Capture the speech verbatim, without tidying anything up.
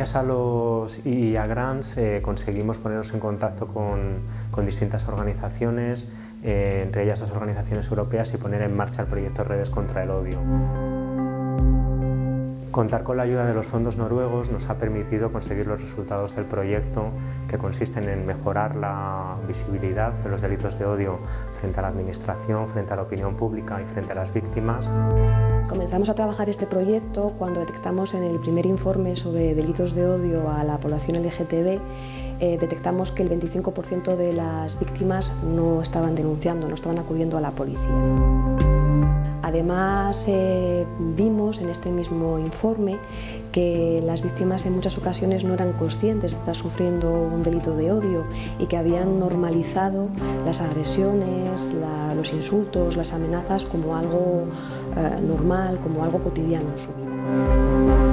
Gracias a los I I A Grants eh, conseguimos ponernos en contacto con, con distintas organizaciones, eh, entre ellas las organizaciones europeas, y poner en marcha el proyecto Redes contra el Odio. Contar con la ayuda de los fondos noruegos nos ha permitido conseguir los resultados del proyecto, que consisten en mejorar la visibilidad de los delitos de odio frente a la administración, frente a la opinión pública y frente a las víctimas. Comenzamos a trabajar este proyecto cuando detectamos en el primer informe sobre delitos de odio a la población L G T B, eh, detectamos que el veinticinco por ciento de las víctimas no estaban denunciando, no estaban acudiendo a la policía. Además, eh, vimos en este mismo informe que las víctimas en muchas ocasiones no eran conscientes de estar sufriendo un delito de odio y que habían normalizado las agresiones, la, los insultos, las amenazas como algo eh, normal, como algo cotidiano en su vida.